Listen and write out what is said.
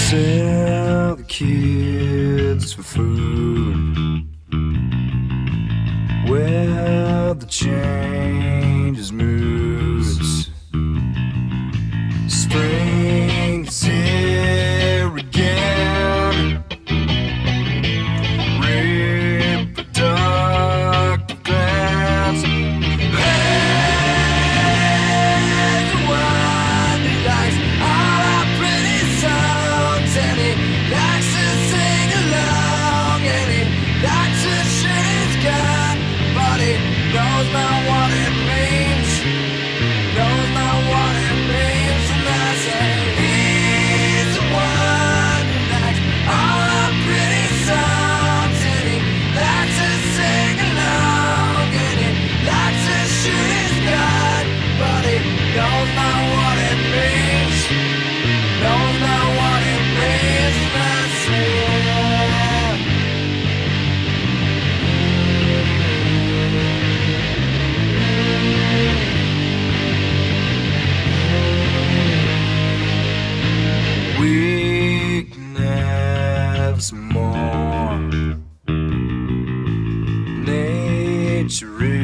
Sell the kids for food. Well, the change is moods. Spring is here again. Reproductive glands. There's one who likes all our pretty songs, and he likes to sing along, and he likes to shoot his gun, but he knows not what it means, knows not what it means, and I say he's the one who likes all our pretty songs, and he likes to sing along, and he likes to shoot his gun, but he knows not what it means, knows not what it means, and I say we can have some more nature.